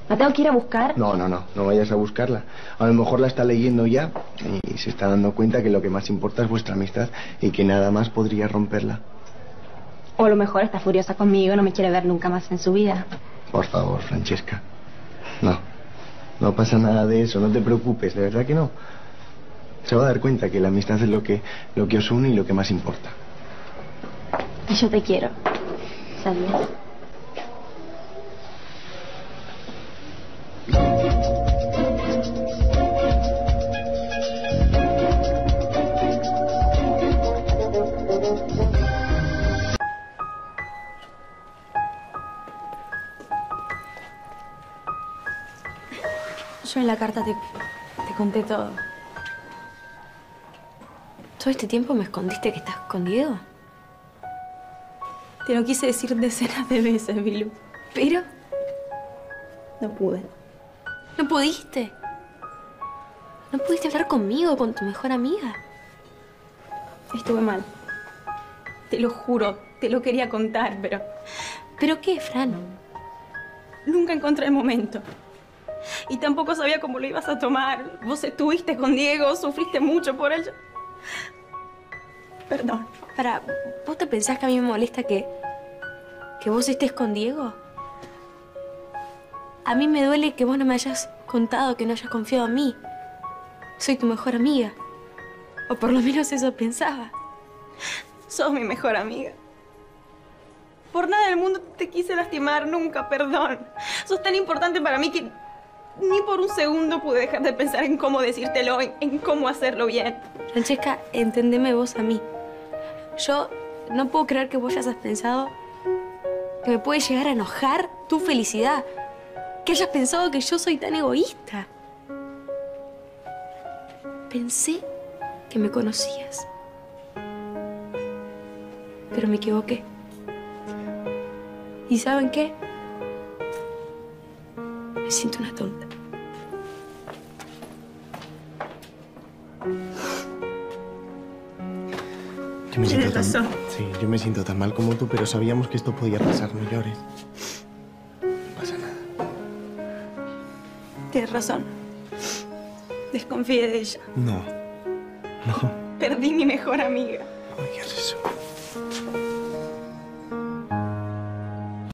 ¿La tengo que ir a buscar? No vayas a buscarla. A lo mejor la está leyendo ya y se está dando cuenta que lo que más importa es vuestra amistad y que nada más podría romperla. O a lo mejor está furiosa conmigo, no me quiere ver nunca más en su vida. Por favor, Francesca. No pasa nada de eso, no te preocupes, de verdad que no. Se va a dar cuenta que la amistad es lo que os une y lo que más importa. Y yo te quiero, ¿sabías? Yo en la carta te conté todo. ¿Todo este tiempo me escondiste que estás con Diego? Te lo quise decir decenas de veces, Bilu. Pero no pude. ¿No pudiste? ¿No pudiste hablar conmigo, con tu mejor amiga? Estuve mal. Te lo juro, te lo quería contar, pero... ¿Pero qué, Fran? Nunca encontré el momento. Y tampoco sabía cómo lo ibas a tomar. Vos estuviste con Diego, sufriste mucho por él. Perdón. ¿Vos te pensás que a mí me molesta que vos estés con Diego? A mí me duele que vos no me hayas contado, que no hayas confiado en mí. Soy tu mejor amiga. O por lo menos eso pensaba. Sos mi mejor amiga. Por nada del mundo te quise lastimar, nunca, perdón. Sos tan importante para mí que ni por un segundo pude dejar de pensar en cómo decírtelo, en cómo hacerlo bien. Francesca, entendeme vos a mí. Yo no puedo creer que vos hayas pensado que me puede llegar a enojar tu felicidad. Que hayas pensado que yo soy tan egoísta. Pensé que me conocías. Pero me equivoqué. ¿Y saben qué? Me siento una tonta. Tienes razón. Sí, yo me siento tan mal como tú, pero sabíamos que esto podía pasar, no llores. No pasa nada. Tienes razón. Desconfié de ella. No. Perdí mi mejor amiga. No digas eso.